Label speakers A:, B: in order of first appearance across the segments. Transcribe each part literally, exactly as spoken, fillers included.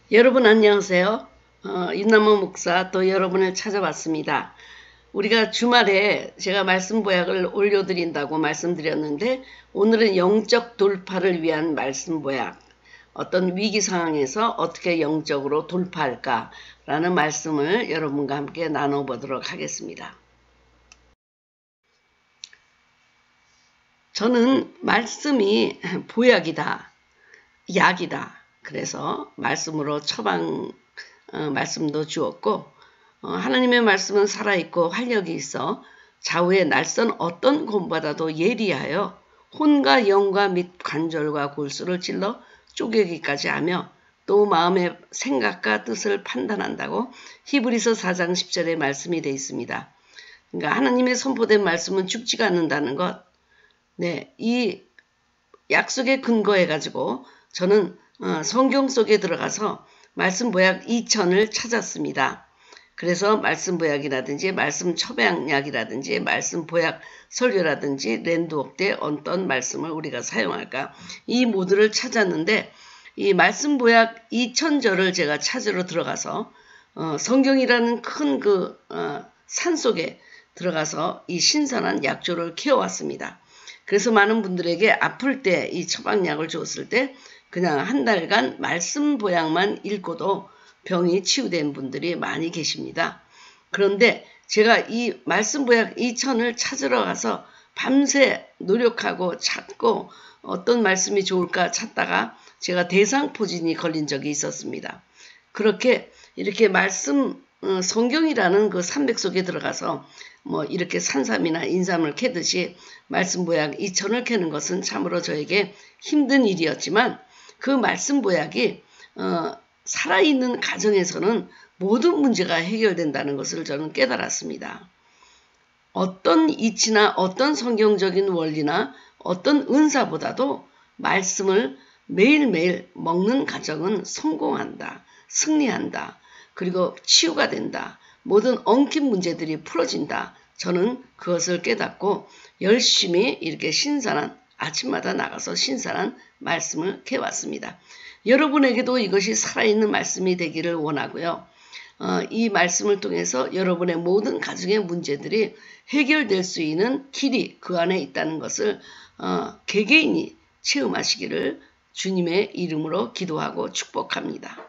A: 여러분 안녕하세요. 어, 윤남모 목사 또 여러분을 찾아왔습니다. 우리가 주말에 제가 말씀 보약을 올려드린다고 말씀드렸는데 오늘은 영적 돌파를 위한 말씀 보약, 어떤 위기 상황에서 어떻게 영적으로 돌파할까 라는 말씀을 여러분과 함께 나눠보도록 하겠습니다. 저는 말씀이 보약이다, 약이다. 그래서 말씀으로 처방 어, 말씀도 주었고 어, 하나님의 말씀은 살아있고 활력이 있어 좌우의 낯선 어떤 곰보다도 예리하여 혼과 영과 및 관절과 골수를 찔러 쪼개기까지 하며 또 마음의 생각과 뜻을 판단한다고 히브리서 사 장 십 절에 말씀이 되어 있습니다. 그러니까 하나님의 선포된 말씀은 죽지가 않는다는 것, 네, 이 약속에 근거해 가지고 저는 어, 성경 속에 들어가서 말씀 보약 이천을 찾았습니다. 그래서 말씀 보약이라든지 말씀 처방약이라든지 말씀 보약 설교라든지 랜드웍 때 어떤 말씀을 우리가 사용할까, 이 모두를 찾았는데 이 말씀 보약 이천 절을 제가 찾으러 들어가서 어, 성경이라는 큰 그 어, 산 속에 들어가서 이 신선한 약조를 키워왔습니다. 그래서 많은 분들에게 아플 때 이 처방약을 줬을 때 그냥 한 달간 말씀 보약만 읽고도 병이 치유된 분들이 많이 계십니다. 그런데 제가 이 말씀 보약 이천을 찾으러 가서 밤새 노력하고 찾고 어떤 말씀이 좋을까 찾다가 제가 대상포진이 걸린 적이 있었습니다. 그렇게 이렇게 말씀 어, 성경이라는 그 산맥 속에 들어가서 뭐 이렇게 산삼이나 인삼을 캐듯이 말씀 보약 이천을 캐는 것은 참으로 저에게 힘든 일이었지만 그 말씀 보약이 어, 살아있는 가정에서는 모든 문제가 해결된다는 것을 저는 깨달았습니다. 어떤 이치나 어떤 성경적인 원리나 어떤 은사보다도 말씀을 매일매일 먹는 가정은 성공한다, 승리한다, 그리고 치유가 된다, 모든 엉킨 문제들이 풀어진다. 저는 그것을 깨닫고 열심히 이렇게 신선한 아침마다 나가서 신선한 말씀을 캐왔습니다. 여러분에게도 이것이 살아있는 말씀이 되기를 원하고요. 어, 이 말씀을 통해서 여러분의 모든 가정의 문제들이 해결될 수 있는 길이 그 안에 있다는 것을 어, 개개인이 체험하시기를 주님의 이름으로 기도하고 축복합니다.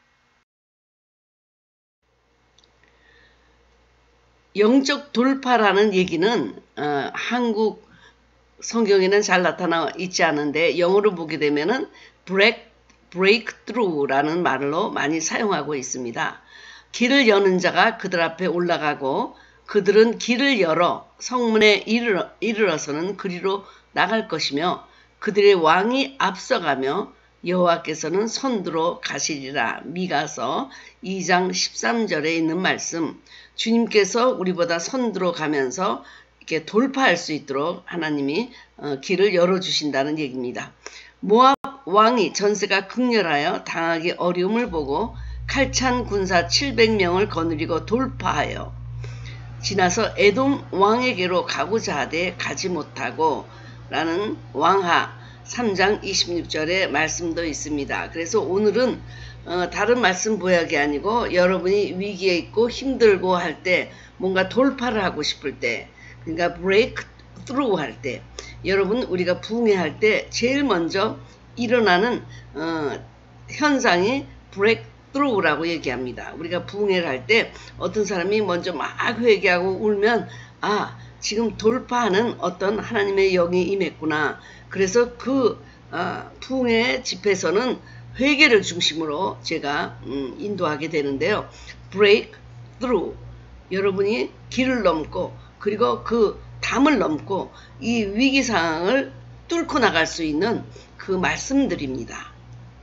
A: 영적 돌파라는 얘기는 어, 한국 성경에는 잘 나타나 있지 않은데 영어로 보게 되면은 break, breakthrough라는 말로 많이 사용하고 있습니다. 길을 여는 자가 그들 앞에 올라가고 그들은 길을 열어 성문에 이르러, 이르러서는 그리로 나갈 것이며 그들의 왕이 앞서가며 여호와께서는 선두로 가시리라. 미가서 이 장 십삼 절에 있는 말씀, 주님께서 우리보다 선두로 가면서 이렇게 돌파할 수 있도록 하나님이 어, 길을 열어주신다는 얘기입니다. 모압 왕이 전세가 극렬하여 당하기 어려움을 보고 칼찬 군사 칠백 명을 거느리고 돌파하여 지나서 에돔 왕에게로 가고자 하되 가지 못하고 라는 왕하 삼 장 이십육 절의 말씀도 있습니다. 그래서 오늘은 어, 다른 말씀 보약이 아니고 여러분이 위기에 있고 힘들고 할 때 뭔가 돌파를 하고 싶을 때, 그러니까 break through 할 때, 여러분 우리가 부흥회할 때 제일 먼저 일어나는 어, 현상이 break through라고 얘기합니다. 우리가 부흥회를 할 때 어떤 사람이 먼저 막 회개하고 울면 아, 지금 돌파하는 어떤 하나님의 영이 임했구나. 그래서 그 어, 부흥회 집회에서는 회개를 중심으로 제가 음, 인도하게 되는데요. break through, 여러분이 길을 넘고 그리고 그 담을 넘고 이 위기 상황을 뚫고 나갈 수 있는 그 말씀들입니다.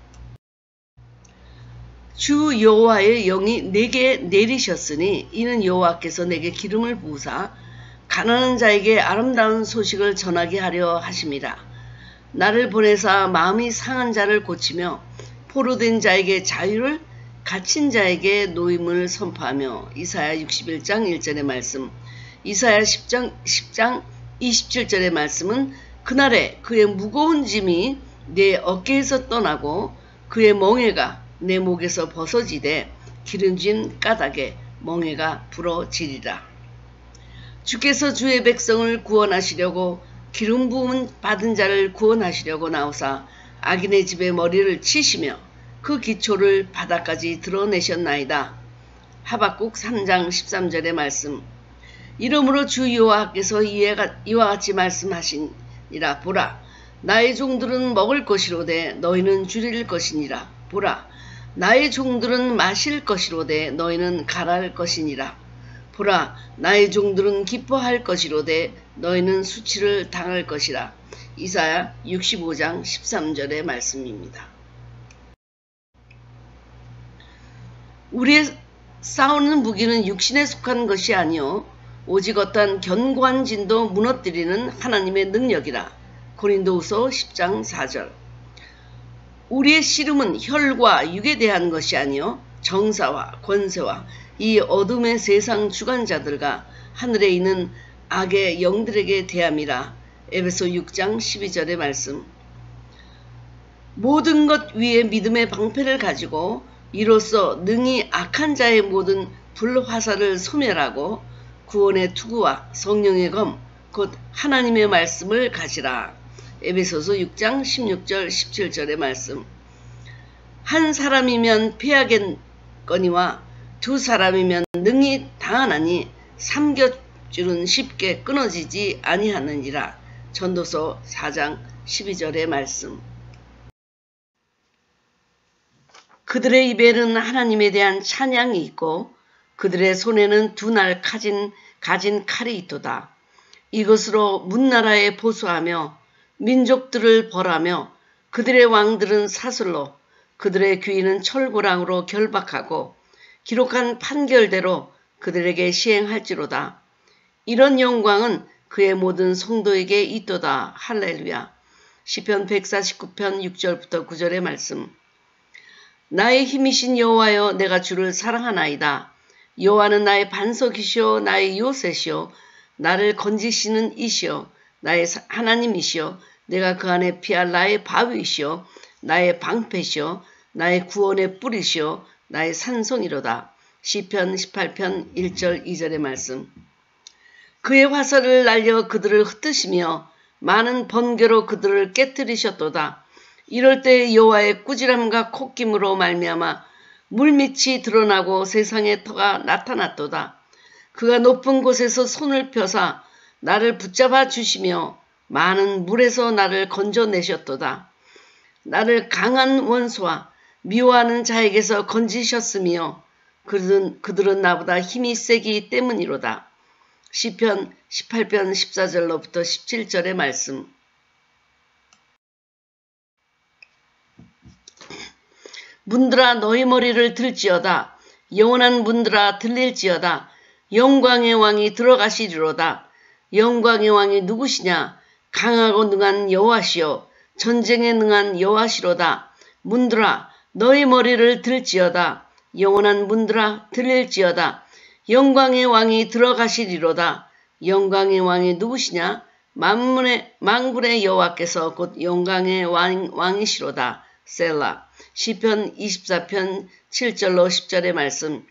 A: 주 여호와의 영이 내게 내리셨으니 이는 여호와께서 내게 기름을 부으사 가난한 자에게 아름다운 소식을 전하게 하려 하심이라. 나를 보내사 마음이 상한 자를 고치며 포로된 자에게 자유를, 갇힌 자에게 노임을 선포하며. 이사야 육십일 장 일 절의 말씀, 이사야 십 장, 십 장 이십칠 절의 말씀은 그날에 그의 무거운 짐이 내 어깨에서 떠나고 그의 멍에가 내 목에서 벗어지되 기름진 까닭에 멍에가 불어지리라. 주께서 주의 백성을 구원하시려고 기름 부음 받은 자를 구원하시려고 나오사 악인의 집에 머리를 치시며 그 기초를 바닥까지 드러내셨나이다. 하박국 삼 장 십삼 절의 말씀. 이러므로 주 여호와께서 이와 같이 말씀하시니라. 보라, 나의 종들은 먹을 것이로되 너희는 줄일 것이니라. 보라, 나의 종들은 마실 것이로되 너희는 갈할 것이니라. 보라, 나의 종들은 기뻐할 것이로되 너희는 수치를 당할 것이라. 이사야 육십오 장 십삼 절의 말씀입니다. 우리의 싸우는 무기는 육신에 속한 것이 아니요 오직 어떠한 견고한 진도 무너뜨리는 하나님의 능력이라. 고린도후서 십 장 사 절. 우리의 씨름은 혈과 육에 대한 것이 아니요 정사와 권세와 이 어둠의 세상 주관자들과 하늘에 있는 악의 영들에게 대함이라. 에베소 육 장 십이 절의 말씀. 모든 것 위에 믿음의 방패를 가지고 이로써 능히 악한 자의 모든 불화살을 소멸하고 구원의 투구와 성령의 검 곧 하나님의 말씀을 가지라. 에베소서 육 장 십육 절 십칠 절의 말씀. 한 사람이면 패하겠거니와 두 사람이면 능히 당하나니 삼겹줄은 쉽게 끊어지지 아니하느니라. 전도서 사 장 십이 절의 말씀. 그들의 입에는 하나님에 대한 찬양이 있고 그들의 손에는 두 날 가진, 가진 칼이 있도다. 이것으로 문나라에 보수하며 민족들을 벌하며 그들의 왕들은 사슬로 그들의 귀인은 철고랑으로 결박하고 기록한 판결대로 그들에게 시행할지로다. 이런 영광은 그의 모든 성도에게 있도다. 할렐루야. 시편 백사십구 편 육 절부터 구 절의 말씀. 나의 힘이신 여호와여, 내가 주를 사랑하나이다. 여호와는 나의 반석이시오, 나의 요새시오, 나를 건지시는 이시오, 나의 하나님이시오, 내가 그 안에 피할 나의 바위이시오, 나의 방패시오, 나의 구원의 뿌리시오, 나의 산성이로다. 시편 십팔 편 일 절 이 절의 말씀. 그의 화살을 날려 그들을 흩으시며 많은 번개로 그들을 깨뜨리셨도다. 이럴 때 여호와의 꾸지람과 콧김으로 말미암아 물밑이 드러나고 세상의 터가 나타났도다. 그가 높은 곳에서 손을 펴사 나를 붙잡아 주시며 많은 물에서 나를 건져내셨도다. 나를 강한 원수와 미워하는 자에게서 건지셨으며 그들은, 그들은 나보다 힘이 세기 때문이로다. 시편 십팔 편 십사 절로부터 십칠 절의 말씀. 문들아 너희 머리를 들지어다. 영원한 문들아 들릴지어다. 영광의 왕이 들어가시리로다. 영광의 왕이 누구시냐? 강하고 능한 여호와시요 전쟁에 능한 여호와시로다. 문들아 너희 머리를 들지어다. 영원한 문들아 들릴지어다. 영광의 왕이 들어가시리로다. 영광의 왕이 누구시냐? 만문의 만군의 여호와께서 곧 영광의 왕, 왕이시로다. 셀라. 시편 이십사 편 칠 절로 십 절의 말씀.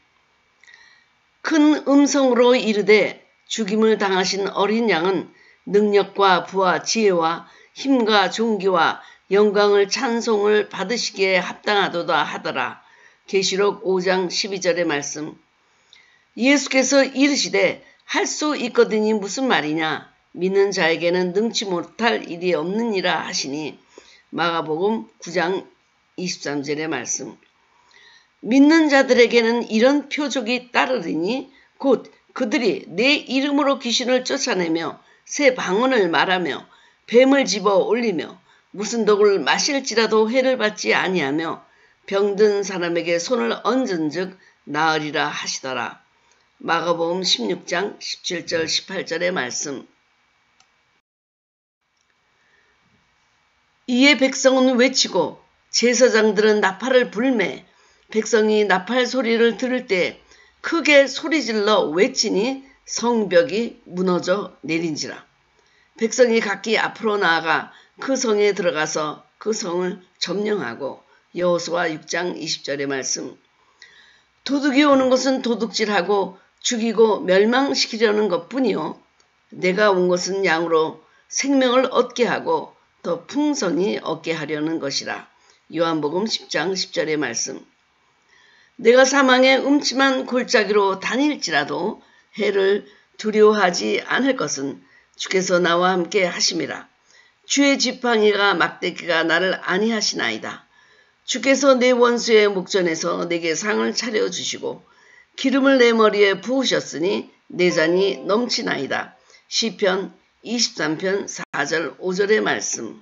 A: 큰 음성으로 이르되 죽임을 당하신 어린 양은 능력과 부와 지혜와 힘과 존귀와 영광을 찬송을 받으시기에 합당하도다 하더라. 계시록 오 장 십이 절의 말씀. 예수께서 이르시되 할 수 있거든이 무슨 말이냐? 믿는 자에게는 능치 못할 일이 없느니라 하시니. 마가복음 구 장 이십삼 절의 말씀. 믿는 자들에게는 이런 표적이 따르리니 곧 그들이 내 이름으로 귀신을 쫓아내며 새 방언을 말하며 뱀을 집어 올리며 무슨 독을 마실지라도 해를 받지 아니하며 병든 사람에게 손을 얹은즉 나으리라 하시더라. 마가복음 십육 장 십칠 절 십팔 절의 말씀. 이에 백성은 외치고 제사장들은 나팔을 불매 백성이 나팔 소리를 들을 때 크게 소리질러 외치니 성벽이 무너져 내린지라. 백성이 각기 앞으로 나아가 그 성에 들어가서 그 성을 점령하고 여호수아 육 장 이십 절의 말씀. 도둑이 오는 것은 도둑질하고 죽이고 멸망시키려는 것뿐이요 내가 온 것은 양으로 생명을 얻게 하고 더 풍성히 얻게 하려는 것이라. 요한복음 십 장 십 절의 말씀. 내가 사망의 음침한 골짜기로 다닐지라도 해를 두려워하지 않을 것은 주께서 나와 함께 하심이라. 주의 지팡이가 막대기가 나를 안위하시나이다. 주께서 내 원수의 목전에서 내게 상을 차려주시고 기름을 내 머리에 부으셨으니 내 잔이 넘치나이다. 시편 이십삼 편 사 절 오 절의 말씀.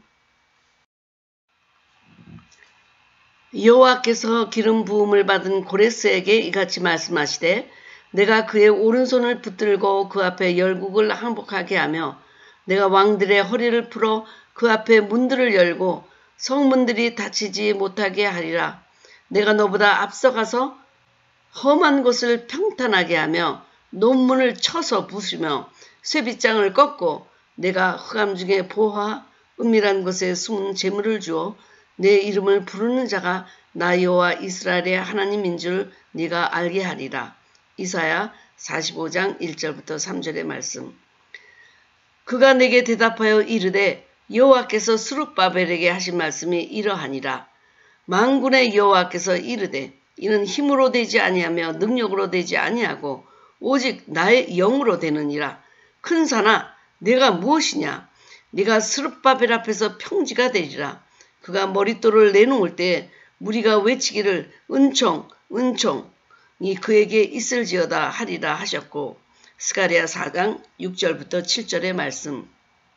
A: 여호와께서 기름 부음을 받은 고레스에게 이같이 말씀하시되 내가 그의 오른손을 붙들고 그 앞에 열국을 항복하게 하며 내가 왕들의 허리를 풀어 그 앞에 문들을 열고 성문들이 닫히지 못하게 하리라. 내가 너보다 앞서가서 험한 곳을 평탄하게 하며 논문을 쳐서 부수며 쇠빗장을 꺾고 내가 흑암 중에 보화 은밀한 곳에 숨은 재물을 주어 내 이름을 부르는 자가 나 여호와 이스라엘의 하나님인 줄 네가 알게 하리라. 이사야 사십오 장 일 절부터 삼 절의 말씀. 그가 내게 대답하여 이르되 여호와께서 스룹바벨에게 하신 말씀이 이러하니라. 만군의 여호와께서 이르되 이는 힘으로 되지 아니하며 능력으로 되지 아니하고 오직 나의 영으로 되느니라. 큰 산아 내가 무엇이냐? 네가 스룹바벨 앞에서 평지가 되리라. 그가 머릿돌을 내놓을 때 무리가 외치기를 은총 은총이 그에게 있을지어다 하리라 하셨고. 스가랴 사 장 육 절부터 칠 절의 말씀.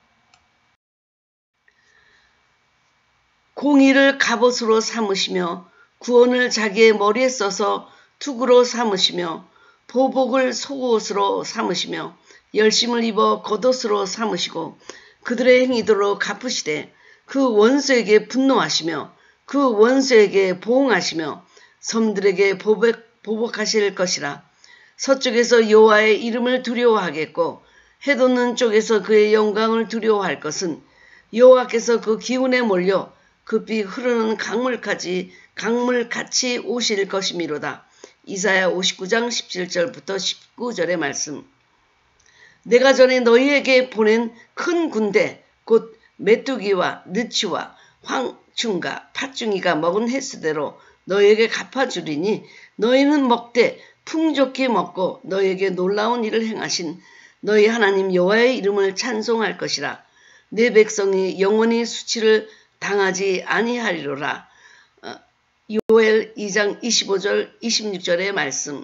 A: 공의를 갑옷으로 삼으시며 구원을 자기의 머리에 써서 투구로 삼으시며 보복을 속옷으로 삼으시며 열심을 입어 겉옷으로 삼으시고 그들의 행위대로 갚으시되 그 원수에게 분노하시며 그 원수에게 보응하시며 섬들에게 보복, 보복하실 것이라. 서쪽에서 여호와의 이름을 두려워하겠고 해돋는 쪽에서 그의 영광을 두려워할 것은 여호와께서 그 기운에 몰려 급히 흐르는 강물까지 강물같이 오실 것이미로다. 이사야 오십구 장 십칠 절부터 십구 절의 말씀. 내가 전에 너희에게 보낸 큰 군대 곧 메뚜기와 느치와 황충과 팥중이가 먹은 횟수대로 너희에게 갚아주리니 너희는 먹되 풍족히 먹고 너희에게 놀라운 일을 행하신 너희 하나님 여호와의 이름을 찬송할 것이라. 내 백성이 영원히 수치를 당하지 아니하리로라. 요엘 이 장 이십오 절 이십육 절의 말씀.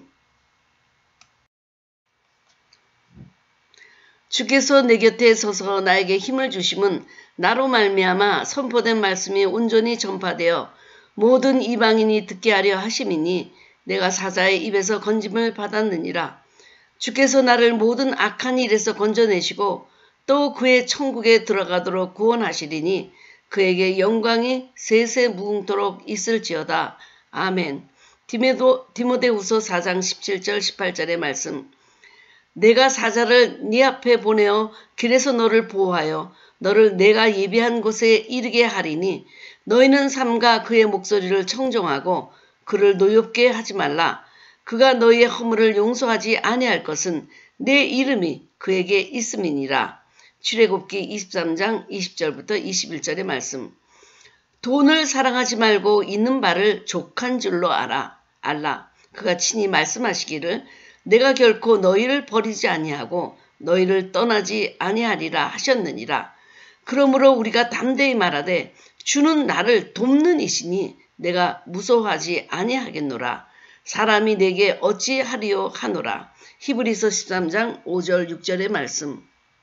A: 주께서 내 곁에 서서 나에게 힘을 주심은 나로 말미암아 선포된 말씀이 온전히 전파되어 모든 이방인이 듣게 하려 하심이니 내가 사자의 입에서 건짐을 받았느니라. 주께서 나를 모든 악한 일에서 건져내시고 또 그의 천국에 들어가도록 구원하시리니 그에게 영광이 세세 무궁토록 있을지어다. 아멘. 디모데, 디모데후서 사 장 십칠 절 십팔 절의 말씀. 내가 사자를 네 앞에 보내어 길에서 너를 보호하여 너를 내가 예비한 곳에 이르게 하리니 너희는 삼가 그의 목소리를 청종하고 그를 노엽게 하지 말라. 그가 너희의 허물을 용서하지 아니할 것은 내 이름이 그에게 있음이니라. 출애굽기 이십삼 장 이십 절부터 이십일 절의 말씀. 돈을 사랑하지 말고 있는 바를 족한 줄로 알아. 알라. 그가 친히 말씀하시기를 내가 결코 너희를 버리지 아니하고 너희를 떠나지 아니하리라 하셨느니라. 그러므로 우리가 담대히 말하되 주는 나를 돕는 이시니 내가 무서워하지 아니하겠노라. 사람이 내게 어찌하리요 하노라. 히브리서 십삼 장 오 절 육 절의 말씀.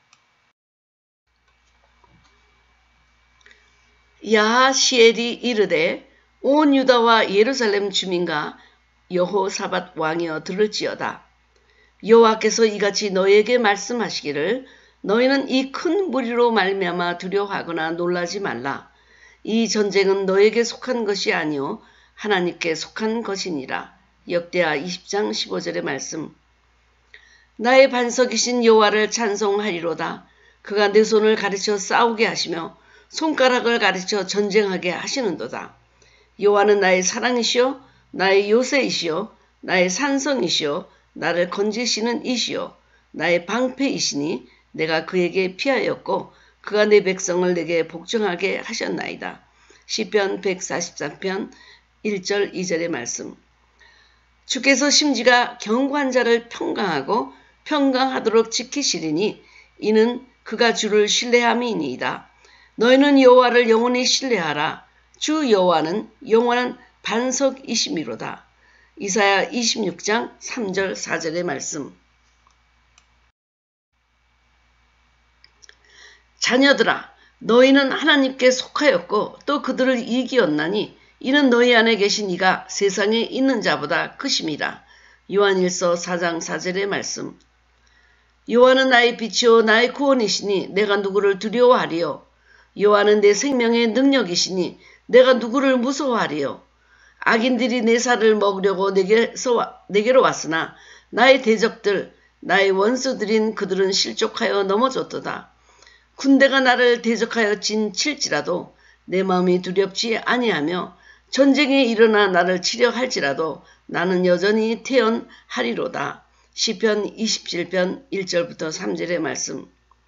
A: 야하시엘이 이르되 온 유다와 예루살렘 주민과 여호사밧 왕이여 들을지어다. 여호와께서 이같이 너희에게 말씀하시기를 너희는 이 큰 무리로 말미암아 두려워하거나 놀라지 말라. 이 전쟁은 너희에게 속한 것이 아니요 하나님께 속한 것이니라. 역대하 이십 장 십오 절의 말씀. 나의 반석이신 여호와를 찬송하리로다. 그가 내 손을 가르쳐 싸우게 하시며 손가락을 가르쳐 전쟁하게 하시는도다. 여호와는 나의 사랑이시요 나의 요새이시요 나의 산성이시요 나를 건지시는 이시요 나의 방패이시니 내가 그에게 피하였고 그가 내 백성을 내게 복종하게 하셨나이다. 시편 백사십삼 편 일 절 이 절의 말씀. 주께서 심지가 견고한 자를 평강하고 평강하도록 지키시리니 이는 그가 주를 신뢰함이니이다. 너희는 여호와를 영원히 신뢰하라. 주 여호와는 영원한 반석이심이로다. 이사야 이십육 장 삼 절 사 절의 말씀. 자녀들아, 너희는 하나님께 속하였고 또 그들을 이기었나니 이는 너희 안에 계신 이가 세상에 있는 자보다 크심이라. 요한일서 사 장 사 절의 말씀. 여호와는 나의 빛이요 나의 구원이시니 내가 누구를 두려워하리요. 여호와는 내 생명의 능력이시니 내가 누구를 무서워하리요. 악인들이 내 살을 먹으려고 내게서, 내게로 왔으나 나의 대적들 나의 원수들인 그들은 실족하여 넘어졌도다. 군대가 나를 대적하여 진 칠지라도 내 마음이 두렵지 아니하며 전쟁이 일어나 나를 치려 할지라도 나는 여전히 태연하리로다. 시편 이십칠 편 일 절부터 삼 절의 말씀.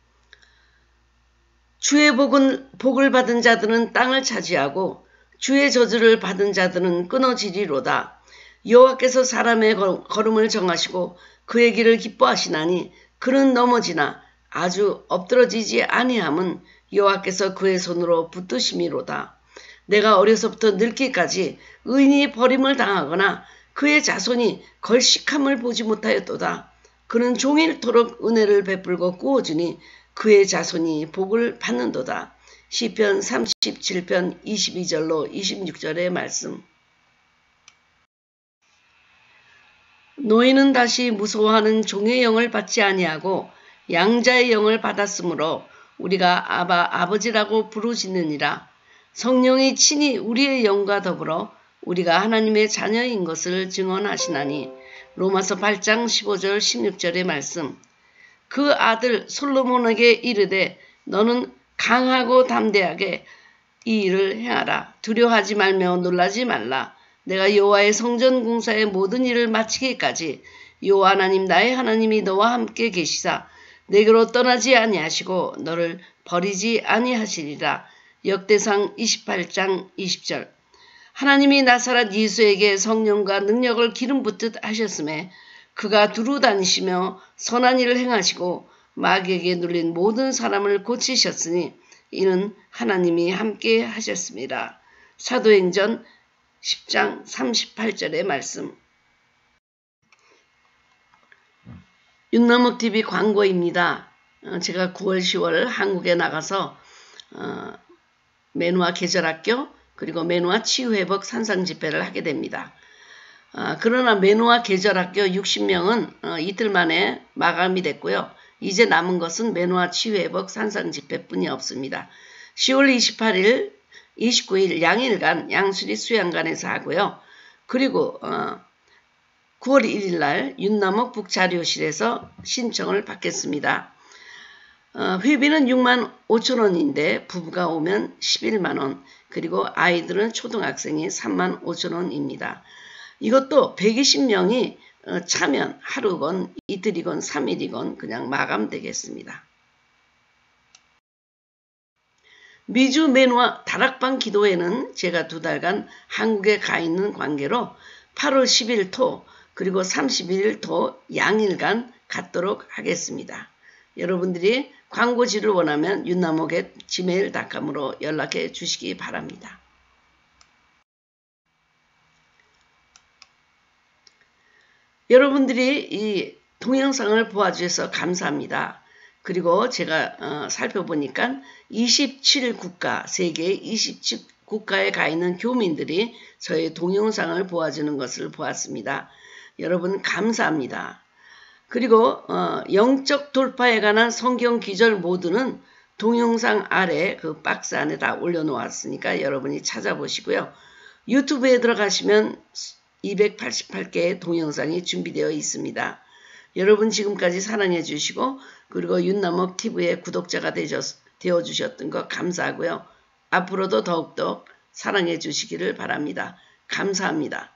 A: 주의 복은, 복을 받은 자들은 땅을 차지하고 주의 저주를 받은 자들은 끊어지리로다. 여호와께서 사람의 걸음을 정하시고 그의 길을 기뻐하시나니 그는 넘어지나 아주 엎드러지지 아니함은 여호와께서 그의 손으로 붙드심이로다. 내가 어려서부터 늙기까지 의인이 버림을 당하거나 그의 자손이 걸식함을 보지 못하였도다. 그는 종일토록 은혜를 베풀고 구워주니 그의 자손이 복을 받는도다. 시편 삼십칠 편 이십이 절로 이십육 절의 말씀. 너희는 다시 무서워하는 종의 영을 받지 아니하고 양자의 영을 받았으므로 우리가 아바 아버지라고 부르짖느니라. 성령이 친히 우리의 영과 더불어 우리가 하나님의 자녀인 것을 증언하시나니. 로마서 팔 장 십오 절 십육 절의 말씀. 그 아들 솔로몬에게 이르되 너는 강하고 담대하게 이 일을 행하라. 두려워하지 말며 놀라지 말라. 내가 여호와의 성전 공사의 모든 일을 마치기까지 여호와 하나님 나의 하나님이 너와 함께 계시사 내게로 떠나지 아니하시고 너를 버리지 아니하시리라. 역대상 이십팔 장 이십 절. 하나님이 나사렛 예수에게 성령과 능력을 기름 붓듯 하셨음에 그가 두루 다니시며 선한 일을 행하시고 마귀에게 눌린 모든 사람을 고치셨으니 이는 하나님이 함께 하셨습니다. 사도행전 십 장 삼십팔 절의 말씀. 윤나목티비 광고입니다. 제가 구월 시월 한국에 나가서 어, 매누아 계절학교 그리고 매누아 치유회복 산상집회를 하게 됩니다. 어, 그러나 매누아 계절학교 육십 명은 어, 이틀 만에 마감이 됐고요. 이제 남은 것은 매누아 치유회복 산상집회뿐이 없습니다. 시월 이십팔 일, 이십구 일 양일간 양수리 수양관에서 하고요. 그리고 어, 구월 일 일 날 윤남옥 북자료실에서 신청을 받겠습니다. 어, 회비는 육만 오천 원인데 부부가 오면 십일만 원, 그리고 아이들은 초등학생이 삼만 오천 원입니다. 이것도 백이십 명이 어, 차면 하루건 이틀이건 삼 일이건 그냥 마감되겠습니다. 미주 매누아 다락방 기도회는 제가 두 달간 한국에 가 있는 관계로 팔월 십일 토 그리고 삼십일 일 토 양일간 갖도록 하겠습니다. 여러분들이 광고지를 원하면 윤나목의 지메일 닷컴으로 연락해 주시기 바랍니다. 여러분들이 이 동영상을 보아주셔서 감사합니다. 그리고 제가 어, 살펴보니까 이십칠 국가, 세계 이십칠 국가에 가 있는 교민들이 저의 동영상을 보아주는 것을 보았습니다. 여러분 감사합니다. 그리고 어, 영적 돌파에 관한 성경 기절 모두는 동영상 아래 그 박스 안에다 올려놓았으니까 여러분이 찾아보시고요. 유튜브에 들어가시면 이백팔십팔 개의 동영상이 준비되어 있습니다. 여러분 지금까지 사랑해 주시고 그리고 윤나목티비의 구독자가 되어주셨던 것 감사하고요. 앞으로도 더욱더 사랑해 주시기를 바랍니다. 감사합니다.